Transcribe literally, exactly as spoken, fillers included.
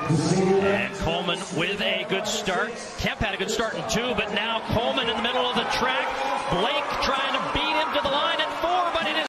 And Coleman with a good start. Kemp had a good start in two, but now Coleman in the middle of the track. Blake tries